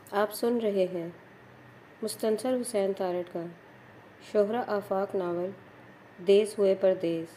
آپ سن رہے ہیں مستنصر حسین تارڑ کا شہرہ آفاق ناول دیس ہوئے پردیس۔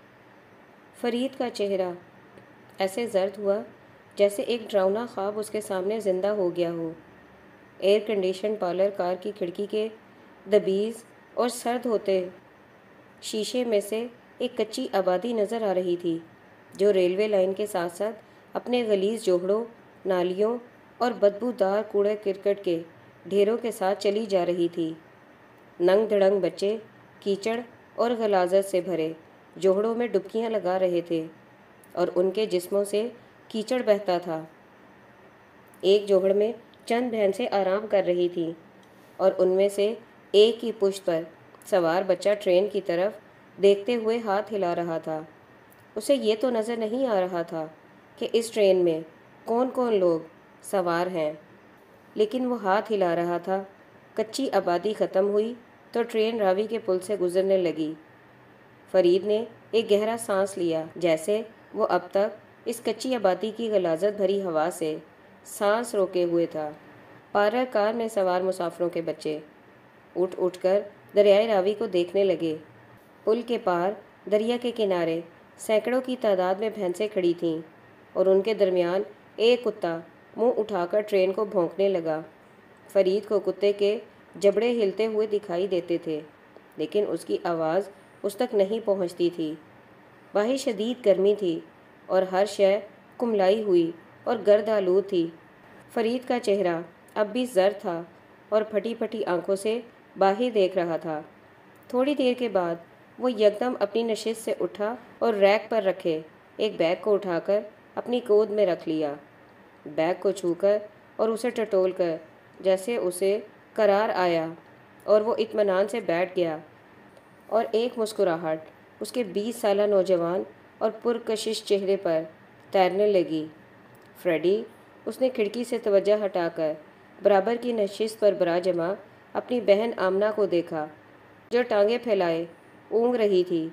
فرید کا چہرہ ایسے زرد ہوا جیسے ایک ڈراؤنا خواب اس کے سامنے زندہ ہو گیا ہو۔ ایئر کنڈیشن پارلر کار کی کھڑکی کے دبیز اور سرد ہوتے شیشے میں سے ایک کچی آبادی نظر آ رہی تھی جو ریلوے لائن کے ساتھ ساتھ اپنے غلیظ جوہڑوں، نالیوں اور بدبودار کوڑے کرکٹ کے ڈھیروں کے ساتھ چلی جا رہی تھی۔ ننگ دھڑنگ بچے کیچڑ اور غلاظت سے بھرے جوہڑوں میں ڈبکیاں لگا رہے تھے اور ان کے جسموں سے کیچڑ بہتا تھا۔ ایک جوہڑ میں چند بھینسیں آرام کر رہی تھیں اور ان میں سے ایک کی پشت پر سوار بچہ ٹرین کی طرف دیکھتے ہوئے ہاتھ ہلا رہا تھا۔ اسے یہ تو نظر نہیں آ رہا تھا کہ اس ٹرین میں کون کون لوگ سوار ہیں، لیکن وہ ہاتھ ہلا رہا تھا۔ کچی آبادی ختم ہوئی تو ٹرین راوی کے پل سے گزرنے لگی۔ فرید نے ایک گہرا سانس لیا، جیسے وہ اب تک اس کچی آبادی کی غلاظت بھری ہوا سے سانس روکے ہوئے تھا۔ پارلر کار میں سوار مسافروں کے بچے اٹھ اٹھ کر دریائے راوی کو دیکھنے لگے۔ پل کے پار دریا کے کنارے سینکڑوں کی تعداد میں بھینسیں کھڑی تھیں اور ان کے درمیان ایک کتا منہ اٹھا کر ٹرین کو بھونکنے لگا۔ فرید کو کتے کے جبڑے ہلتے ہوئے دکھائی دیتے تھے، لیکن اس کی آواز اس تک نہیں پہنچتی تھی۔ باہر شدید گرمی تھی اور ہر شے کملائی ہوئی اور گرد آلود تھی۔ فرید کا چہرہ اب بھی زرد تھا اور پھٹی پھٹی آنکھوں سے باہر دیکھ رہا تھا۔ تھوڑی دیر کے بعد وہ یکدم اپنی نشست سے اٹھا اور ریک پر رکھے ایک بیگ کو اٹھا کر اپنی گود میں رکھ لیا۔ بیگ کو چھو کر اور اسے ٹٹول کر جیسے اسے قرار آیا اور وہ اطمینان سے بیٹھ گیا، اور ایک مسکراہٹ اس کے 20 سالہ نوجوان اور پرکشش چہرے پر تیرنے لگی۔ فریڈی، اس نے کھڑکی سے توجہ ہٹا کر برابر کی نشست پر براجما اپنی بہن آمنہ کو دیکھا، جو ٹانگیں پھیلائے اونگ رہی تھی۔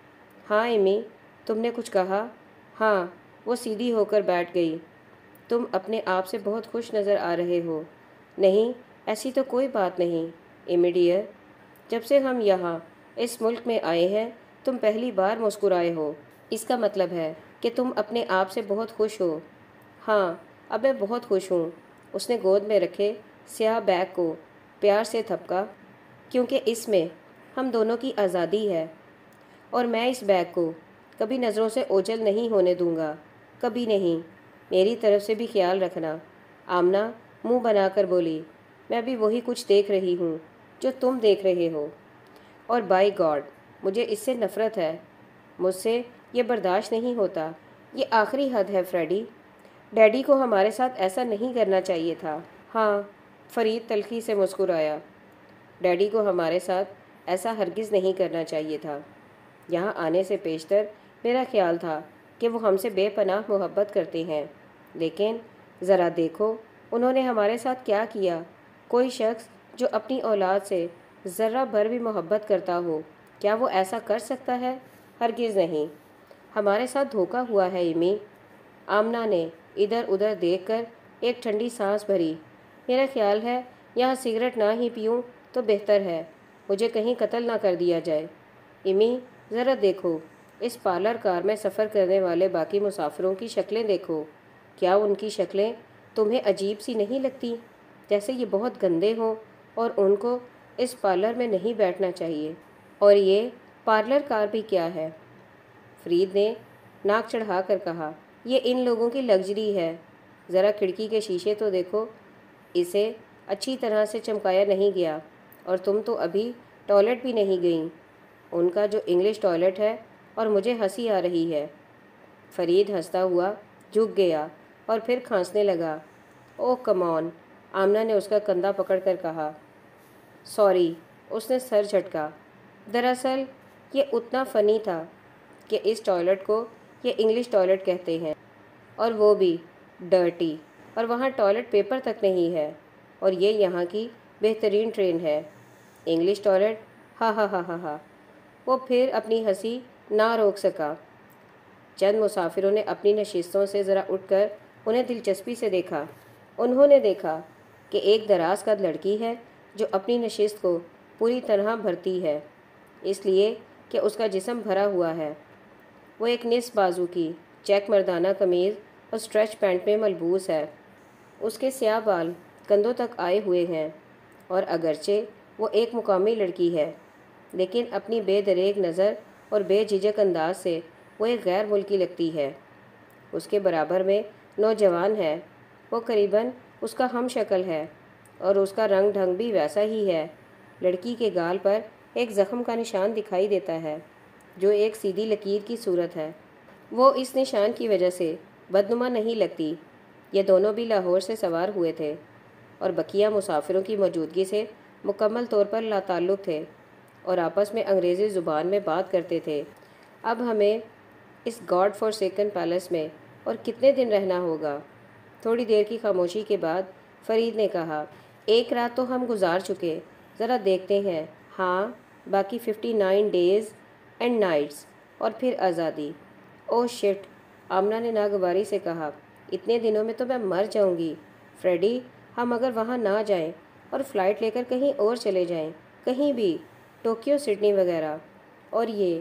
ہاں ایمی، تم نے کچھ کہا؟ ہاں، وہ سیدھی ہو کر بیٹھ گئی۔ تم اپنے آپ سے بہت خوش نظر آ رہے ہو۔ نہیں، ایسی تو کوئی بات نہیں ایمی ڈیئر، جب سے ہم یہاں اس ملک میں آئے ہیں تم پہلی بار مسکرائے ہو۔ اس کا مطلب ہے کہ تم اپنے آپ سے بہت خوش ہو۔ ہاں، اب میں بہت خوش ہوں۔ اس نے گود میں رکھے سیاہ بیگ کو پیار سے تھپکا، کیونکہ اس میں ہم دونوں کی آزادی ہے، اور میں اس بیگ کو کبھی نظروں سے اوجھل نہیں ہونے دوں گا، کبھی نہیں۔ میری طرف سے بھی خیال رکھنا۔ آمنہ منہ بنا کر بولی، میں بھی وہی کچھ دیکھ رہی ہوں جو تم دیکھ رہے ہو، اور بائی گاڈ مجھے اس سے نفرت ہے۔ مجھ سے یہ برداشت نہیں ہوتا۔ یہ آخری حد ہے فریڈی۔ ڈیڈی کو ہمارے ساتھ ایسا نہیں کرنا چاہیے تھا۔ ہاں، فرید تلخی سے مسکرایا، ڈیڈی کو ہمارے ساتھ ایسا ہرگز نہیں کرنا چاہیے تھا۔ یہاں آنے سے پیشتر میرا خیال تھا کہ وہ ہم سے بے پناہ محبت کرتے ہیں، لیکن ذرا دیکھو انہوں نے ہمارے ساتھ کیا کیا۔ کوئی شخص جو اپنی اولاد سے ذرہ بھر بھی محبت کرتا ہو، کیا وہ ایسا کر سکتا ہے؟ ہرگز نہیں۔ ہمارے ساتھ دھوکہ ہوا ہے ایمی۔ آمنہ نے ادھر ادھر دیکھ کر ایک ٹھنڈی سانس بھری۔ میرا خیال ہے یہاں سگریٹ نہ ہی پیوں تو بہتر ہے، مجھے کہیں قتل نہ کر دیا جائے۔ ایمی، ذرا دیکھو اس پارلر کار میں سفر کرنے والے باقی مسافروں کی شکلیں دیکھو۔ کیا ان کی شکلیں تمہیں عجیب سی نہیں لگتی، جیسے یہ بہت گندے ہوں اور ان کو اس پارلر میں نہیں بیٹھنا چاہیے؟ اور یہ پارلر کار بھی کیا ہے؟ فرید نے ناک چڑھا کر کہا، یہ ان لوگوں کی لگژری ہے۔ ذرا کھڑکی کے شیشے تو دیکھو، اسے اچھی طرح سے چمکایا نہیں گیا، اور تم تو ابھی ٹوائلٹ بھی نہیں گئیں۔ ان کا جو انگلش ٹوائلٹ ہے، اور مجھے ہنسی آ رہی ہے۔ فرید ہنستا ہوا جھک گیا اور پھر کھانسنے لگا۔ اوہ کم آن، آمنہ نے اس کا کندھا پکڑ کر کہا۔ سوری، اس نے سر جھٹکا۔ دراصل یہ اتنا فنی تھا کہ اس ٹوائلٹ کو یہ انگلش ٹوائلٹ کہتے ہیں، اور وہ بھی ڈرٹی، اور وہاں ٹوائلٹ پیپر تک نہیں ہے، اور یہ یہاں کی بہترین ٹرین ہے۔ انگلش ٹوائلٹ، ہا ہا ہا ہا ہا۔ وہ پھر اپنی ہنسی نہ روک سکا۔ چند مسافروں نے اپنی نشستوں سے ذرا اٹھ کر انہیں دلچسپی سے دیکھا۔ انہوں نے دیکھا کہ ایک دراز قد لڑکی ہے جو اپنی نشست کو پوری طرح بھرتی ہے، اس لیے کہ اس کا جسم بھرا ہوا ہے۔ وہ ایک نصف بازو کی چیک مردانہ قمیض اور اسٹریچ پینٹ میں ملبوس ہے۔ اس کے سیاہ بال کندھوں تک آئے ہوئے ہیں، اور اگرچہ وہ ایک مقامی لڑکی ہے، لیکن اپنی بے دریغ نظر اور بے جھجک انداز سے وہ ایک غیر ملکی لگتی ہے۔ اس کے برابر میں نوجوان ہے، وہ قریباً اس کا ہم شکل ہے، اور اس کا رنگ ڈھنگ بھی ویسا ہی ہے۔ لڑکی کے گال پر ایک زخم کا نشان دکھائی دیتا ہے جو ایک سیدھی لکیر کی صورت ہے۔ وہ اس نشان کی وجہ سے بدنما نہیں لگتی۔ یہ دونوں بھی لاہور سے سوار ہوئے تھے اور بقیہ مسافروں کی موجودگی سے مکمل طور پر لاتعلق تھے اور آپس میں انگریزی زبان میں بات کرتے تھے۔ اب ہمیں اس گاڈ فورسیکن پیلس میں اور کتنے دن رہنا ہوگا؟ تھوڑی دیر کی خاموشی کے بعد فرید نے کہا، ایک رات تو ہم گزار چکے، ذرا دیکھتے ہیں۔ ہاں، باقی 59 ڈیز اینڈ نائٹس اور پھر آزادی۔ اوہ شٹ، آمنہ نے ناگواری سے کہا، اتنے دنوں میں تو میں مر جاؤں گی۔ فریڈی، ہم اگر وہاں نہ جائیں اور فلائٹ لے کر کہیں اور چلے جائیں، کہیں بھی، ٹوکیو، سڈنی وغیرہ، اور یہ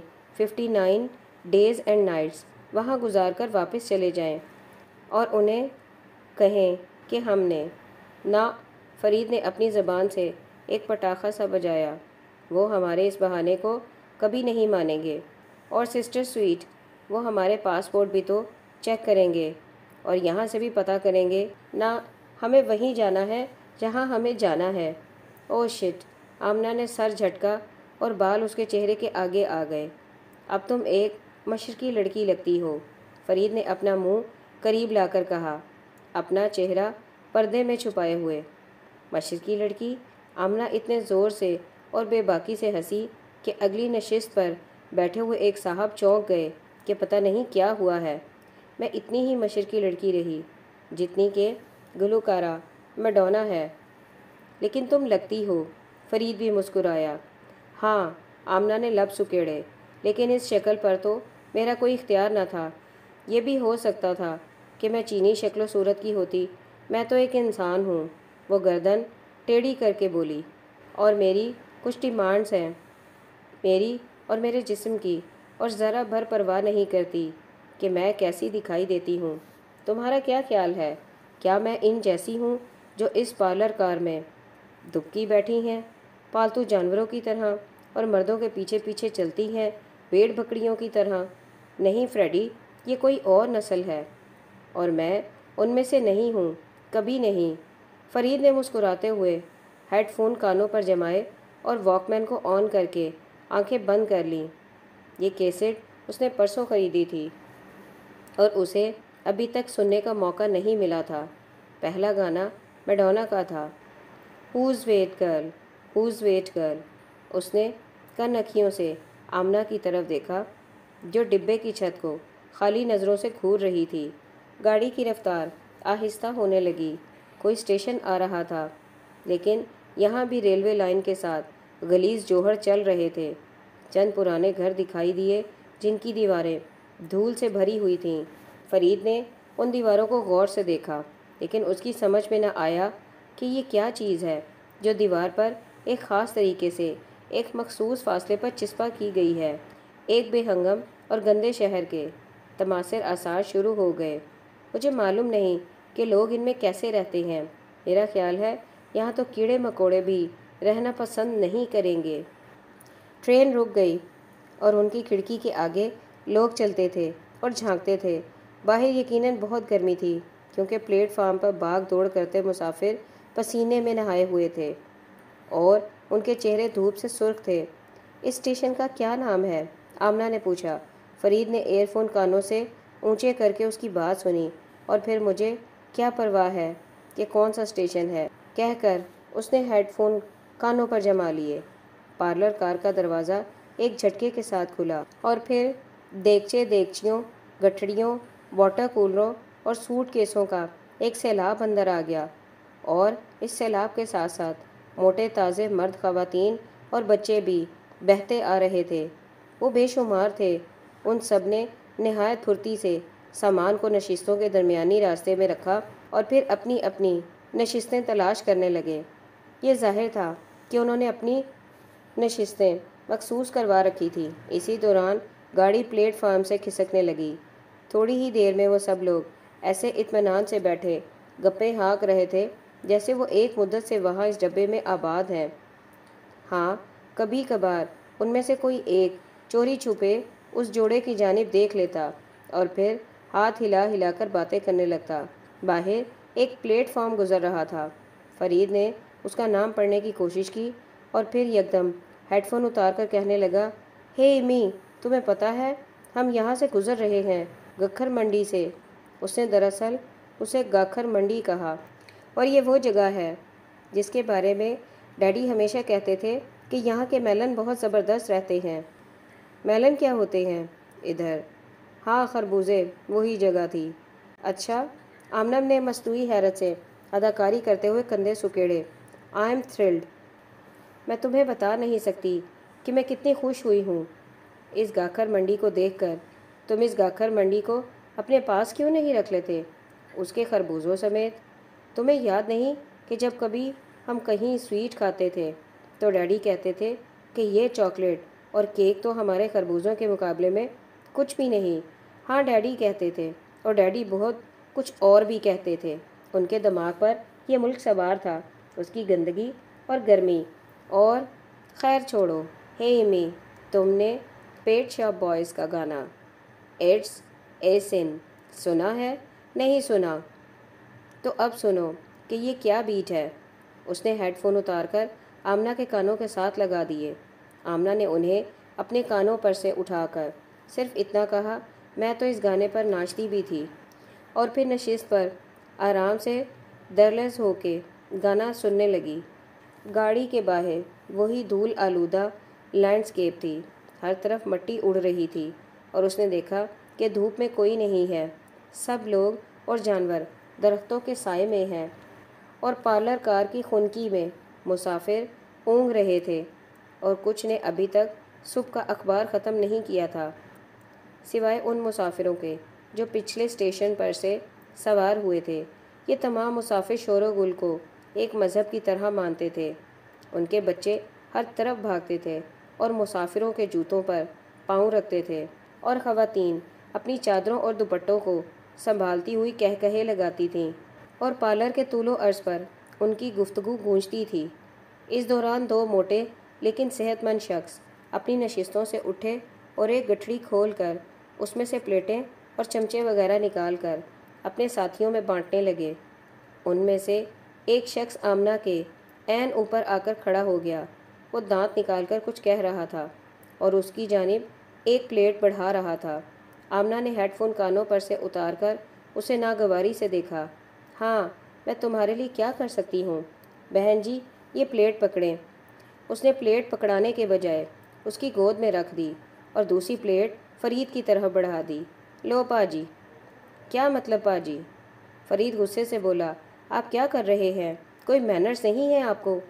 59 ڈیز اینڈ نائٹس وہاں گزار کر واپس چلے جائیں اور انہیں کہیں کہ ہم نے نہ، فرید نے اپنی زبان سے ایک پٹاخہ سا بجایا، وہ ہمارے اس بہانے کو کبھی نہیں مانیں گے۔ اور سسٹر سویٹ، وہ ہمارے پاسپورٹ بھی تو چیک کریں گے اور یہاں سے بھی پتہ کریں گے۔ نہ، ہمیں وہیں جانا ہے جہاں ہمیں جانا ہے۔ اوہ شٹ، آمنہ نے سر جھٹکا اور بال اس کے چہرے کے آگے آ گئے۔ اب تم ایک مشرقی لڑکی لگتی ہو، فرید نے اپنا منہ قریب لا کر کہا، اپنا چہرہ پردے میں چھپائے ہوئے۔ مشرقی لڑکی؟ آمنہ اتنے زور سے اور بے باکی سے ہنسی کہ اگلی نشست پر بیٹھے ہوئے ایک صاحب چونک گئے کہ پتہ نہیں کیا ہوا ہے۔ میں اتنی ہی مشرقی لڑکی رہی جتنی کہ گلوکارہ میڈونا ہے، لیکن تم لگتی ہو۔ فرید بھی مسکرایا۔ ہاں، آمنہ نے لب سکیڑے، لیکن اس شکل پر تو میرا کوئی اختیار نہ تھا۔ یہ بھی ہو سکتا تھا کہ میں چینی شکل و صورت کی ہوتی، میں تو ایک انسان ہوں۔ وہ گردن ٹیڑھی کر کے بولی، اور میری کچھ ڈیمانڈز ہیں، میری اور میرے جسم کی، اور ذرا بھر پرواہ نہیں کرتی کہ میں کیسی دکھائی دیتی ہوں۔ تمہارا کیا خیال ہے؟ کیا میں ان جیسی ہوں جو اس پارلر کار میں دبکی بیٹھی ہیں، پالتو جانوروں کی طرح، اور مردوں کے پیچھے پیچھے چلتی ہیں، بھیڑ بکریوں کی طرح؟ نہیں فریڈی، یہ کوئی اور نسل ہے، اور میں ان میں سے نہیں ہوں، کبھی نہیں۔ فرید نے مسکراتے ہوئے ہیڈ فون کانوں پر جمائے اور واک مین کو آن کر کے آنکھیں بند کر لیں۔ یہ کیسٹ اس نے پرسوں خریدی تھی اور اسے ابھی تک سننے کا موقع نہیں ملا تھا۔ پہلا گانا میڈونا کا تھا، who's that girl, who's that girl. اس نے کن اکھیوں سے آمنہ کی طرف دیکھا جو ڈبے کی چھت کو خالی نظروں سے گھور رہی تھی۔ گاڑی کی رفتار آہستہ ہونے لگی۔ کوئی اسٹیشن آ رہا تھا، لیکن یہاں بھی ریلوے لائن کے ساتھ غلیظ جوہر چل رہے تھے۔ چند پرانے گھر دکھائی دیے جن کی دیواریں دھول سے بھری ہوئی تھیں۔ فرید نے ان دیواروں کو غور سے دیکھا، لیکن اس کی سمجھ میں نہ آیا کہ یہ کیا چیز ہے جو دیوار پر ایک خاص طریقے سے ایک مخصوص فاصلے پر چسپاں کی گئی ہے۔ ایک بے ہنگم اور گندے شہر کے تماثر آثار شروع ہو گئے۔ مجھے معلوم نہیں کہ لوگ ان میں کیسے رہتے ہیں۔ میرا خیال ہے یہاں تو کیڑے مکوڑے بھی رہنا پسند نہیں کریں گے۔ ٹرین رک گئی اور ان کی کھڑکی کے آگے لوگ چلتے تھے اور جھانکتے تھے۔ باہر یقیناً بہت گرمی تھی، کیونکہ پلیٹ فارم پر بھاگ دوڑ کرتے مسافر پسینے میں نہائے ہوئے تھے اور ان کے چہرے دھوپ سے سرخ تھے۔ اس اسٹیشن کا کیا نام ہے؟ آمنہ نے پوچھا۔ فرید نے ایئر فون کانوں سے اونچے کر کے اس کی بات سنی، اور پھر مجھے کیا پرواہ ہے کہ کون سا اسٹیشن ہے کہہ کر اس نے ہیڈ فون کانوں پر جما لیے۔ پارلر کار کا دروازہ ایک جھٹکے کے ساتھ کھلا، اور پھر دیگچے، دیگچیوں، گٹھڑیوں، واٹر کولروں اور سوٹ کیسوں کا ایک سیلاب اندر آ گیا، اور اس سیلاب کے ساتھ ساتھ موٹے تازے مرد، خواتین اور بچے بھی بہتے آ رہے تھے۔ وہ بے شمار تھے۔ ان سب نے نہایت پھرتی سے سامان کو نشستوں کے درمیانی راستے میں رکھا اور پھر اپنی اپنی نشستیں تلاش کرنے لگے۔ یہ ظاہر تھا کہ انہوں نے اپنی نشستیں مخصوص کروا رکھی تھی۔ اسی دوران گاڑی پلیٹ فارم سے کھسکنے لگی۔ تھوڑی ہی دیر میں وہ سب لوگ ایسے اطمینان سے بیٹھے گپیں ہانک رہے تھے جیسے وہ ایک مدت سے وہاں اس ڈبے میں آباد ہیں۔ ہاں، کبھی کبھار ان میں سے کوئی ایک چوری چھپے اس جوڑے کی جانب دیکھ لیتا اور پھر ہاتھ ہلا ہلا کر باتیں کرنے لگتا۔ باہر ایک پلیٹ فارم گزر رہا تھا۔ فرید نے اس کا نام پڑھنے کی کوشش کی اور پھر یکدم ہیڈ فون اتار کر کہنے لگا، ہے امی، تمہیں پتہ ہے ہم یہاں سے گزر رہے ہیں، گکھر منڈی سے۔ اس نے دراصل اسے گاکھر منڈی کہا، اور یہ وہ جگہ ہے جس کے بارے میں ڈیڈی ہمیشہ کہتے تھے کہ یہاں کے میلن بہت زبردست رہتے ہیں۔ میلن کیا ہوتے ہیں ادھر؟ ہاں، خربوزے، وہی جگہ تھی۔ اچھا، آمنم نے مصنوعی حیرت سے اداکاری کرتے ہوئے کندھے سکیڑے۔ I am thrilled. میں تمہیں بتا نہیں سکتی کہ میں کتنی خوش ہوئی ہوں اس گاکھر منڈی کو دیکھ کر۔ تم اس گاکھر منڈی کو اپنے پاس کیوں نہیں رکھ لیتے، اس کے خربوزوں سمیت؟ تمہیں یاد نہیں کہ جب کبھی ہم کہیں سویٹ کھاتے تھے تو ڈیڈی کہتے تھے کہ یہ چاکلیٹ اور کیک تو ہمارے خربوزوں کے مقابلے میں کچھ بھی نہیں؟ ہاں، ڈیڈی کہتے تھے، اور ڈیڈی بہت کچھ اور بھی کہتے تھے۔ ان کے دماغ پر یہ ملک سوار تھا، اس کی گندگی اور گرمی اور… خیر چھوڑو۔ ہے امی، تم نے پیٹ شاپ بوائز کا گانا اٹس اے سن سنا ہے؟ نہیں سنا؟ تو اب سنو کہ یہ کیا بیٹ ہے۔ اس نے ہیڈ فون اتار کر آمنہ کے کانوں کے ساتھ لگا دیے۔ آمنہ نے انہیں اپنے کانوں پر سے اٹھا کر صرف اتنا کہا، میں تو اس گانے پر ناچتی بھی تھی، اور پھر نشست پر آرام سے درلز ہو کے گانا سننے لگی۔ گاڑی کے باہر وہی دھول آلودہ لینڈسکیپ تھی، ہر طرف مٹی اڑ رہی تھی، اور اس نے دیکھا کہ دھوپ میں کوئی نہیں ہے، سب لوگ اور جانور درختوں کے سائے میں ہیں، اور پارلر کار کی خنکی میں مسافر اونگ رہے تھے، اور کچھ نے ابھی تک صبح کا اخبار ختم نہیں کیا تھا، سوائے ان مسافروں کے جو پچھلے اسٹیشن پر سے سوار ہوئے تھے۔ یہ تمام مسافر شور و گل کو ایک مذہب کی طرح مانتے تھے۔ ان کے بچے ہر طرف بھاگتے تھے اور مسافروں کے جوتوں پر پاؤں رکھتے تھے، اور خواتین اپنی چادروں اور دوپٹوں کو سنبھالتی ہوئی کہکہے لگاتی تھیں، اور پارلر کے طول و عرض پر ان کی گفتگو گونجتی تھی۔ اس دوران دو موٹے لیکن صحت مند شخص اپنی نشستوں سے اٹھے اور ایک گٹھڑی کھول کر اس میں سے پلیٹیں اور چمچے وغیرہ نکال کر اپنے ساتھیوں میں بانٹنے لگے۔ ان میں سے ایک شخص آمنہ کے عین اوپر آ کر کھڑا ہو گیا۔ وہ دانت نکال کر کچھ کہہ رہا تھا اور اس کی جانب ایک پلیٹ بڑھا رہا تھا۔ آمنہ نے ہیڈ فون کانوں پر سے اتار کر اسے ناگواری سے دیکھا۔ ہاں، میں تمہارے لیے کیا کر سکتی ہوں؟ بہن جی، یہ پلیٹ پکڑیں۔ اس نے پلیٹ پکڑانے کے بجائے اس کی گود میں رکھ دی اور دوسری پلیٹ فرید کی طرف بڑھا دی۔ لو پاجی۔ کیا مطلب پاجی؟ فرید غصے سے بولا، آپ کیا کر رہے ہیں؟ کوئی مینرز نہیں ہے آپ کو؟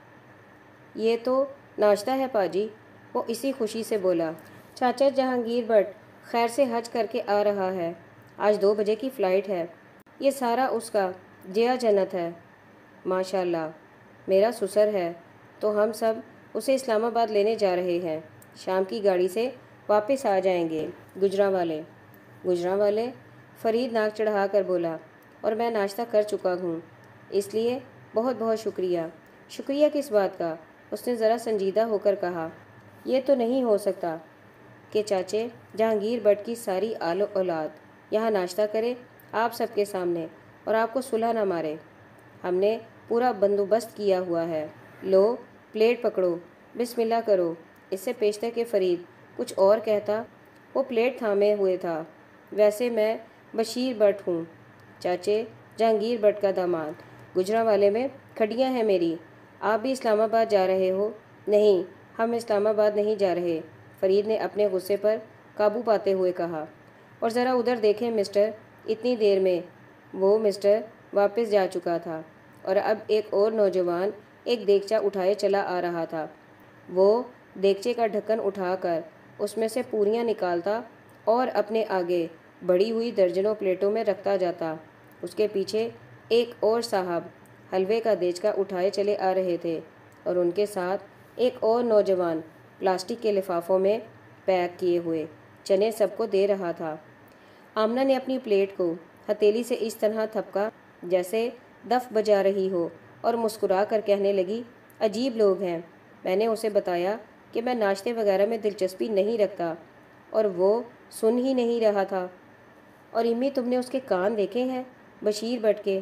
یہ تو ناشتہ ہے پاجی، وہ اسی خوشی سے بولا۔ چاچا جہانگیر بٹ خیر سے حج کر کے آ رہا ہے، آج 2 بجے کی فلائٹ ہے۔ یہ سارا اس کا جیا جنت ہے۔ ماشاء اللہ، میرا سسر ہے، تو ہم سب اسے اسلام آباد لینے جا رہے ہیں، شام کی گاڑی سے واپس آ جائیں گے۔ گجرانوالے۔ گجرانوالے؟ فرید ناک چڑھا کر بولا، اور میں ناشتہ کر چکا ہوں، اس لیے بہت بہت شکریہ۔ شکریہ کس بات کا؟ اس نے ذرا سنجیدہ ہو کر کہا، یہ تو نہیں ہو سکتا کہ چاچے جہانگیر بٹ کی ساری آل و اولاد یہاں ناشتہ کرے آپ سب کے سامنے اور آپ کو صلہ نہ مارے۔ ہم نے پورا بندوبست کیا ہوا ہے۔ لو، پلیٹ پکڑو، بسم اللہ کرو۔ اس سے پیشتر کہ فرید کچھ اور کہتا، وہ پلیٹ تھامے ہوئے تھا۔ ویسے میں بشیر بٹ ہوں، چاچے جہانگیر بٹ کا داماد۔ گجرانوالے میں کھڈیاں ہیں میری۔ آپ بھی اسلام آباد جا رہے ہو؟ نہیں، ہم اسلام آباد نہیں جا رہے، فرید نے اپنے غصے پر قابو پاتے ہوئے کہا۔ اور ذرا ادھر دیکھیں مسٹر۔ اتنی دیر میں وہ مسٹر واپس جا چکا تھا، اور اب ایک اور نوجوان ایک دیگچہ اٹھائے چلا آ رہا تھا۔ وہ دیگچے کا ڈھکن اٹھا کر اس میں سے پوریاں نکالتا اور اپنے آگے بڑھی ہوئی درجنوں پلیٹوں میں رکھتا جاتا۔ اس کے پیچھے ایک اور صاحب حلوے کا دیچکا اٹھائے چلے آ رہے تھے اور ان کے ساتھ ایک اور نوجوان پلاسٹک کے لفافوں میں پیک کیے ہوئے چنے سب کو دے رہا تھا۔ آمنہ نے اپنی پلیٹ کو ہتھیلی سے اس طرح تھپکا جیسے دف بجا رہی ہو اور مسکرا کر کہنے لگی، عجیب لوگ ہیں۔ میں نے اسے بتایا کہ میں ناشتے وغیرہ میں دلچسپی نہیں رکھتا اور وہ سن ہی نہیں رہا تھا۔ اور امی تم نے اس کے کان دیکھے ہیں؟ بشیر بٹ کے،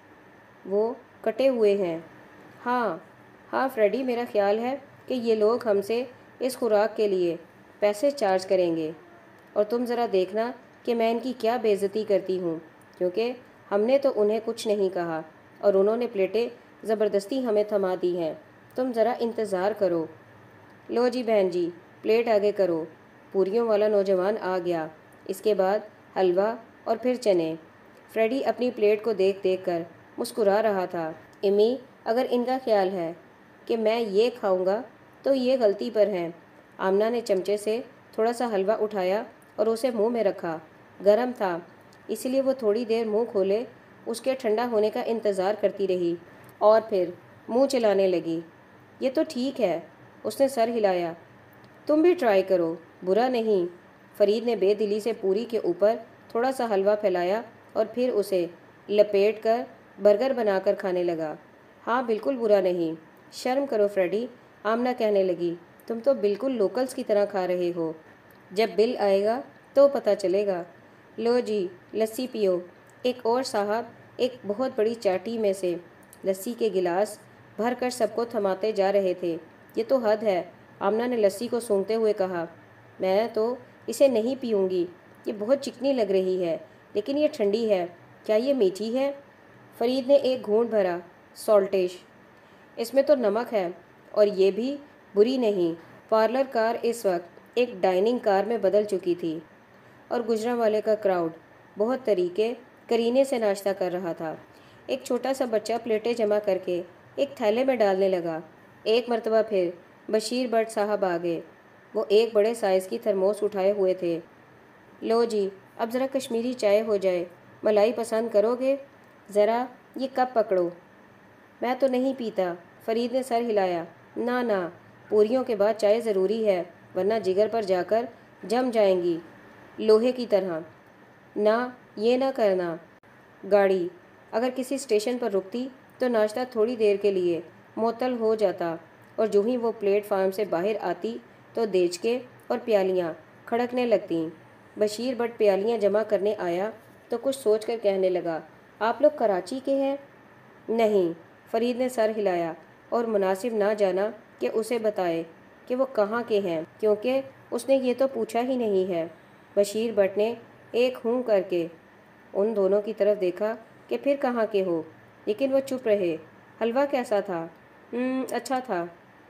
وہ کٹے ہوئے ہیں۔ ہاں ہاں فریڈی، میرا خیال ہے کہ یہ لوگ ہم سے اس خوراک کے لیے پیسے چارج کریں گے، اور تم ذرا دیکھنا کہ میں ان کی کیا بے عزتی کرتی ہوں، کیونکہ ہم نے تو انہیں کچھ نہیں کہا اور انہوں نے پلیٹیں زبردستی ہمیں تھما دی ہیں۔ تم ذرا انتظار کرو۔ لو جی بہن جی، پلیٹ آگے کرو۔ پوریوں والا نوجوان آ گیا، اس کے بعد حلوہ اور پھر چنے۔ فریڈی اپنی پلیٹ کو دیکھ دیکھ کر مسکرا رہا تھا۔ امی، اگر ان کا خیال ہے کہ میں یہ کھاؤں گا تو یہ غلطی پر ہیں۔ آمنہ نے چمچے سے تھوڑا سا حلوہ اٹھایا اور اسے منہ میں رکھا۔ گرم تھا، اس لیے وہ تھوڑی دیر منہ کھولے اس کے ٹھنڈا ہونے کا انتظار کرتی رہی اور پھر منہ چلانے لگی۔ یہ تو ٹھیک ہے، اس نے سر ہلایا۔ تم بھی ٹرائی کرو، برا نہیں۔ فرید نے بے دلی سے پوری کے اوپر تھوڑا سا حلوہ پھیلایا اور پھر اسے لپیٹ کر برگر بنا کر کھانے لگا۔ ہاں بالکل برا نہیں۔ شرم کرو فریڈی، آمنہ کہنے لگی، تم تو بالکل لوکلز کی طرح کھا رہے ہو۔ جب بل آئے گا تو پتہ چلے گا۔ لو جی، لسی پیو۔ ایک اور صاحب ایک بہت بڑی چاٹی میں سے لسی کے گلاس بھر کر سب کو تھماتے جا رہے تھے۔ یہ تو حد ہے، آمنہ نے لسی کو سونگھتے ہوئے کہا۔ میں تو اسے نہیں پیوں گی، یہ بہت چکنی لگ رہی ہے، لیکن یہ ٹھنڈی ہے۔ کیا یہ میٹھی ہے؟ فرید نے ایک گھونٹ بھرا۔ سالٹیش، اس میں تو نمک ہے، اور یہ بھی بری نہیں۔ پارلر کار اس وقت ایک ڈائننگ کار میں بدل چکی تھی اور گجرانوالے کا کراؤڈ بہت طریقے کرینے سے ناشتہ کر رہا تھا۔ ایک چھوٹا سا بچہ پلیٹیں جمع کر کے ایک تھیلے میں ڈالنے لگا۔ ایک مرتبہ پھر بشیر بٹ صاحب آ گئے۔ وہ ایک بڑے سائز کی تھرموس اٹھائے ہوئے تھے۔ لو جی، اب ذرا کشمیری چائے ہو جائے، ملائی پسند کرو گے؟ ذرا یہ کپ پکڑو۔ میں تو نہیں پیتا، فرید نے سر ہلایا۔ نہ نہ، پوریوں کے بعد چائے ضروری ہے، ورنہ جگر پر جا کر جم جائیں گی لوہے کی طرح۔ نہ، یہ نہ کرنا۔ گاڑی اگر کسی اسٹیشن پر رکتی تو ناشتہ تھوڑی دیر کے لیے معطل ہو جاتا، اور جو ہی وہ پلیٹ فارم سے باہر آتی تو دیچکے اور پیالیاں کھڑکنے لگتیں۔ بشیر بٹ پیالیاں جمع کرنے آیا تو کچھ سوچ کر کہنے لگا، آپ لوگ کراچی کے ہیں؟ نہیں، فرید نے سر ہلایا اور مناسب نہ جانا کہ اسے بتائے کہ وہ کہاں کے ہیں، کیونکہ اس نے یہ تو پوچھا ہی نہیں ہے۔ بشیر بٹ نے ایک ہوں کر کے ان دونوں کی طرف دیکھا کہ پھر کہاں کے ہو، لیکن وہ چپ رہے۔ حلوہ کیسا تھا؟ اچھا تھا،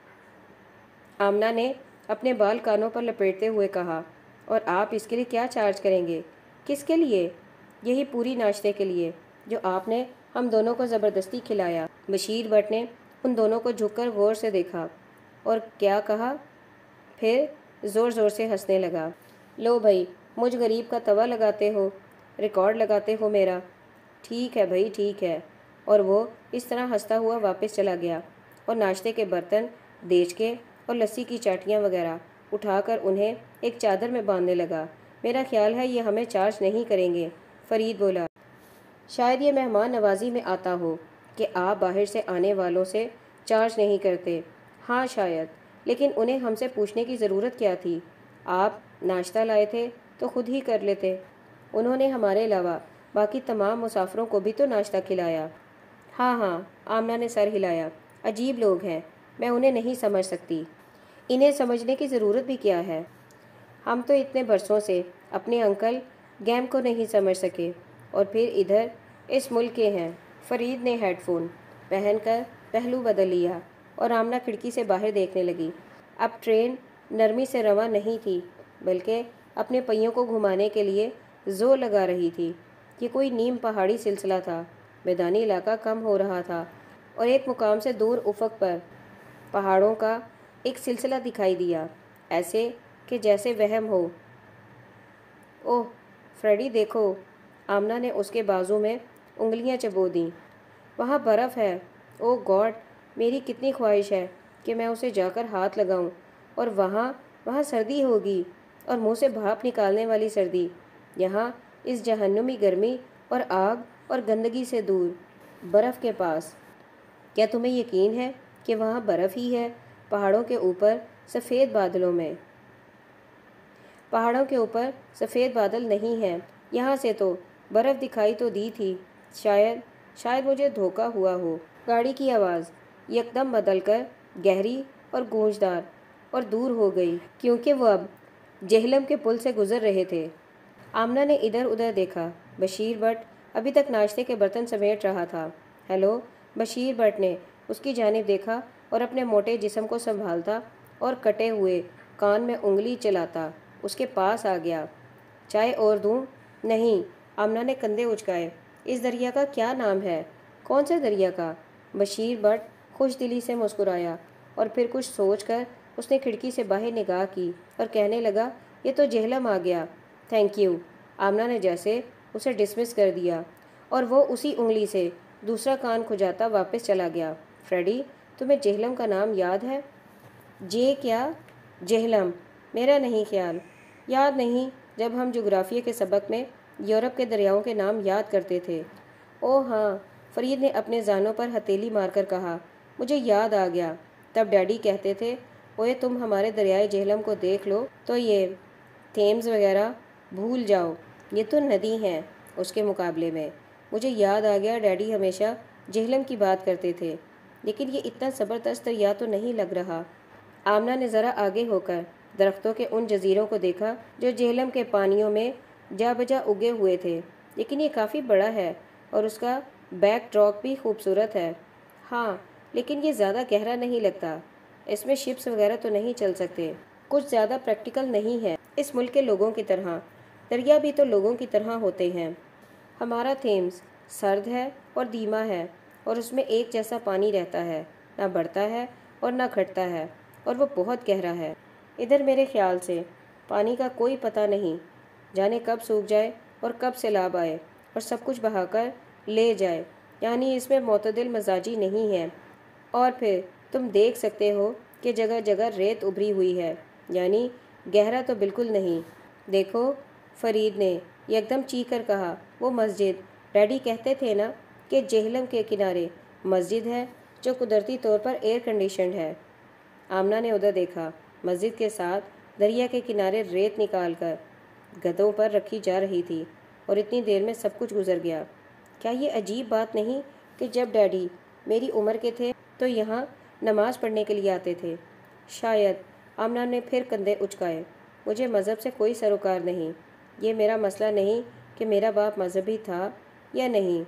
آمنہ نے اپنے بال کانوں پر لپیٹتے ہوئے کہا۔ اور آپ اس کے لیے کیا چارج کریں گے؟ کس کے لیے؟ یہی پوری ناشتے کے لیے جو آپ نے ہم دونوں کو زبردستی کھلایا۔ بشیر بٹ نے ان دونوں کو جھک کر غور سے دیکھا اور کیا کہا، پھر زور زور سے ہنسنے لگا۔ لو بھائی، مجھ غریب کا توا لگاتے ہو، ریکارڈ لگاتے ہو میرا۔ ٹھیک ہے بھائی، ٹھیک ہے۔ اور وہ اس طرح ہنستا ہوا واپس چلا گیا اور ناشتے کے برتن، دیچکے اور لسی کی چاٹیاں وغیرہ اٹھا کر انہیں ایک چادر میں باندھنے لگا۔ میرا خیال ہے یہ ہمیں چارج نہیں کریں گے، فرید بولا۔ شاید یہ مہمان نوازی میں آتا ہو کہ آپ باہر سے آنے والوں سے چارج نہیں کرتے۔ ہاں شاید، لیکن انہیں ہم سے پوچھنے کی ضرورت کیا تھی؟ آپ ناشتہ لائے تھے تو خود ہی کر لیتے۔ انہوں نے ہمارے علاوہ باقی تمام مسافروں کو بھی تو ناشتہ کھلایا۔ ہاں ہاں، آمنہ نے سر ہلایا۔ عجیب لوگ ہیں، میں انہیں نہیں سمجھ سکتی۔ انہیں سمجھنے کی ضرورت بھی کیا ہے؟ ہم تو اتنے برسوں سے اپنے انکل گیم کو نہیں سمجھ سکے، اور پھر ادھر اس ملک کے ہیں۔ فرید نے ہیڈ فون پہن کر پہلو بدل لیا اور آمنہ کھڑکی سے باہر دیکھنے لگی۔ اب ٹرین نرمی سے رواں نہیں تھی، بلکہ اپنے پہیوں کو گھمانے کے لیے زور لگا رہی تھی۔ یہ کوئی نیم پہاڑی سلسلہ تھا، میدانی علاقہ کم ہو رہا تھا، اور ایک مقام سے دور افق پر پہاڑوں کا ایک سلسلہ دکھائی دیا، ایسے کہ جیسے وہم ہو۔ اوہ فریڈی دیکھو، آمنہ نے اس کے بازو میں انگلیاں چبو دیں۔ وہاں برف ہے، او گاڈ، میری کتنی خواہش ہے کہ میں اسے جا کر ہاتھ لگاؤں، اور وہاں سردی ہوگی، اور منہ سے بھاپ نکالنے والی سردی، یہاں اس جہنمی گرمی اور آگ اور گندگی سے دور، برف کے پاس۔ کیا تمہیں یقین ہے کہ وہاں برف ہی ہے، پہاڑوں کے اوپر سفید بادلوں میں؟ پہاڑوں کے اوپر سفید بادل نہیں ہیں، یہاں سے تو برف دکھائی تو دی تھی۔ شاید مجھے دھوکہ ہوا ہو۔ گاڑی کی آواز یکدم بدل کر گہری اور گونجدار اور دور ہو گئی، کیونکہ وہ اب جہلم کے پل سے گزر رہے تھے۔ آمنہ نے ادھر ادھر دیکھا۔ بشیر بٹ ابھی تک ناشتے کے برتن سمیٹ رہا تھا۔ ہیلو، بشیر بٹ نے اس کی جانب دیکھا اور اپنے موٹے جسم کو سنبھالتا اور کٹے ہوئے کان میں انگلی چلاتا اس کے پاس آ گیا۔ چائے اور دوں؟ نہیں، آمنہ نے کندھے اچکائے۔ اس دریا کا کیا نام ہے؟ کون سے دریا کا؟ بشیر بٹ خوش دلی سے مسکرایا، اور پھر کچھ سوچ کر اس نے کھڑکی سے باہر نگاہ کی اور کہنے لگا، یہ تو جہلم آ گیا۔ تھینک یو، آمنہ نے جیسے اسے ڈسمس کر دیا، اور وہ اسی انگلی سے دوسرا کان کھجاتا واپس چلا گیا۔ فریڈی، تمہیں جہلم کا نام یاد ہے؟ کیا؟ جہلم؟ میرا نہیں خیال۔ یاد نہیں، جب ہم جغرافیہ کے سبق میں یورپ کے دریاؤں کے نام یاد کرتے تھے۔ اوہ ہاں، فرید نے اپنے زانوں پر ہتھیلی مار کر کہا، مجھے یاد آ گیا، تب ڈیڈی کہتے تھے، اوئے تم ہمارے دریائے جہلم کو دیکھ لو تو یہ تھیمز وغیرہ بھول جاؤ، یہ تو ندی ہیں اس کے مقابلے میں۔ مجھے یاد آ گیا، ڈیڈی ہمیشہ جہلم کی بات کرتے تھے، لیکن یہ اتنا زبردست دریا تو نہیں لگ رہا۔ آمنہ نے ذرا آگے ہو کر درختوں کے ان جزیروں کو دیکھا جو جہلم کے پانیوں میں جا بجا اگے ہوئے تھے، لیکن یہ کافی بڑا ہے اور اس کا بیک ڈراپ بھی خوبصورت ہے۔ ہاں، لیکن یہ زیادہ گہرا نہیں لگتا، اس میں شپس وغیرہ تو نہیں چل سکتے، کچھ زیادہ پریکٹیکل نہیں ہے اس ملک کے لوگوں کی طرح۔ دریا بھی تو لوگوں کی طرح ہوتے ہیں۔ ہمارا تھیمز سرد ہے اور دھیما ہے، اور اس میں ایک جیسا پانی رہتا ہے، نہ بڑھتا ہے اور نہ گھٹتا ہے، اور وہ بہت گہرا ہے۔ ادھر میرے خیال سے پانی کا کوئی پتہ نہیں، جانے کب سوکھ جائے اور کب سیلاب آئے اور سب کچھ بہا کر لے جائے، یعنی اس میں معتدل مزاجی نہیں ہے۔ اور پھر تم دیکھ سکتے ہو کہ جگہ جگہ ریت ابھری ہوئی ہے، یعنی گہرا تو بالکل نہیں۔ دیکھو، فرید نے یکدم چیخ کر کہا، وہ مسجد! ڈیڈی کہتے تھے نا کہ جہلم کے کنارے مسجد ہے جو قدرتی طور پر ایئر کنڈیشنڈ ہے۔ آمنہ نے ادھر دیکھا۔ مسجد کے ساتھ دریا کے کنارے ریت نکال کر گدھوں پر رکھی جا رہی تھی، اور اتنی دیر میں سب کچھ گزر گیا۔ کیا یہ عجیب بات نہیں کہ جب ڈیڈی میری عمر کے تھے تو یہاں نماز پڑھنے کے لیے آتے تھے؟ شاید۔ آمنہ نے پھر کندھے اچکائے۔ مجھے مذہب سے کوئی سروکار نہیں، یہ میرا مسئلہ نہیں کہ میرا باپ مذہبی تھا یا نہیں۔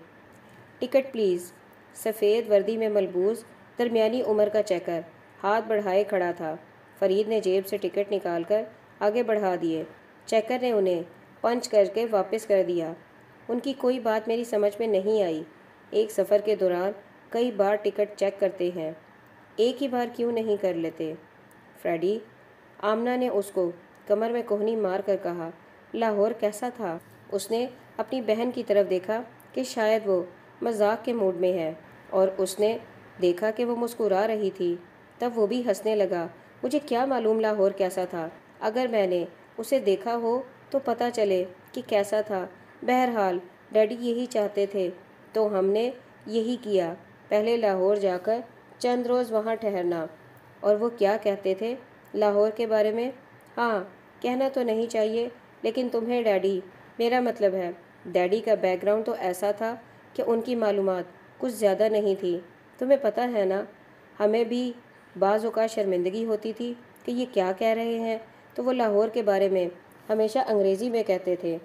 Ticket please. سفید وردی میں ملبوس درمیانی عمر کا چیکر ہاتھ بڑھائے کھڑا تھا۔ فرید نے جیب سے ٹکٹ نکال کر آگے بڑھا دیے۔ چیکر نے انہیں پنچ کر کے واپس کر دیا۔ ان کی کوئی بات میری سمجھ میں نہیں آئی۔ ایک سفر کے دوران کئی بار ٹکٹ چیک کرتے ہیں، ایک ہی بار کیوں نہیں کر لیتے؟ فریڈی، آمنہ نے اس کو کمر میں کوہنی مار کر کہا، لاہور کیسا تھا؟ اس نے اپنی بہن کی طرف دیکھا کہ شاید وہ مذاق کے موڈ میں ہے، اور اس نے دیکھا کہ وہ مسکرا رہی تھی، تب وہ بھی ہنسنے لگا۔ مجھے کیا معلوم لاہور کیسا تھا؟ اگر میں نے اسے دیکھا ہو تو پتہ چلے کہ کیسا تھا۔ بہرحال ڈیڈی یہی چاہتے تھے تو ہم نے یہی کیا، پہلے لاہور جا کر چند روز وہاں ٹھہرنا۔ اور وہ کیا کہتے تھے لاہور کے بارے میں؟ ہاں، کہنا تو نہیں چاہیے، لیکن تمہیں ڈیڈی، میرا مطلب ہے ڈیڈی کا بیک گراؤنڈ تو ایسا تھا کہ ان کی معلومات کچھ زیادہ نہیں تھی۔ تمہیں پتہ ہے نا، ہمیں بھی بعض اوقات شرمندگی ہوتی تھی کہ یہ کیا کہہ رہے ہیں، تو وہ لاہور کے بارے میں ہمیشہ انگریزی میں کہتے تھے،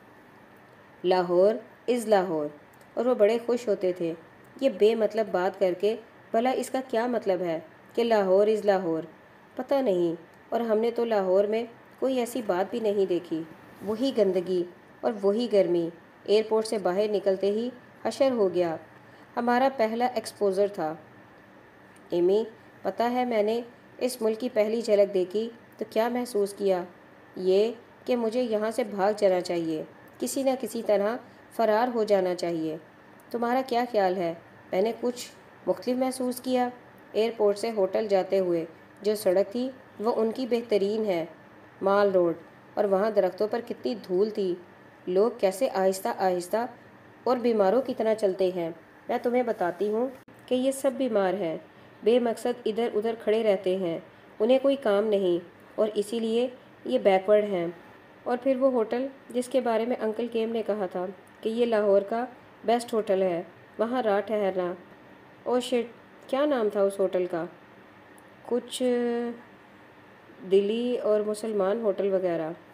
لاہور از لاہور، اور وہ بڑے خوش ہوتے تھے یہ بے مطلب بات کر کے۔ بھلا اس کا کیا مطلب ہے کہ لاہور از لاہور؟ پتہ نہیں، اور ہم نے تو لاہور میں کوئی ایسی بات بھی نہیں دیکھی۔ وہی گندگی اور وہی گرمی، ایئرپورٹ سے باہر نکلتے ہی حشر ہو گیا۔ ہمارا پہلا ایکسپوژر تھا۔ ایمی، پتہ ہے میں نے اس ملک کی پہلی جھلک دیکھی تو کیا محسوس کیا؟ یہ کہ مجھے یہاں سے بھاگ جانا چاہیے، کسی نہ کسی طرح فرار ہو جانا چاہیے۔ تمہارا کیا خیال ہے؟ میں نے کچھ مختلف محسوس کیا؟ ایئرپورٹ سے ہوٹل جاتے ہوئے جو سڑک تھی وہ ان کی بہترین ہے، مال روڈ، اور وہاں درختوں پر کتنی دھول تھی، لوگ کیسے آہستہ آہستہ اور بیماروں کی طرح چلتے ہیں۔ میں تمہیں بتاتی ہوں کہ یہ سب بیمار ہیں، بے مقصد ادھر ادھر کھڑے رہتے ہیں، انہیں کوئی کام نہیں، اور اسی لیے یہ بیکورڈ ہیں۔ اور پھر وہ ہوٹل جس کے بارے میں انکل کیم نے کہا تھا کہ یہ لاہور کا بیسٹ ہوٹل ہے، وہاں رات ٹھہرنا۔ او شٹ، کیا نام تھا اس ہوٹل کا؟ کچھ دلی اور مسلمان ہوٹل وغیرہ۔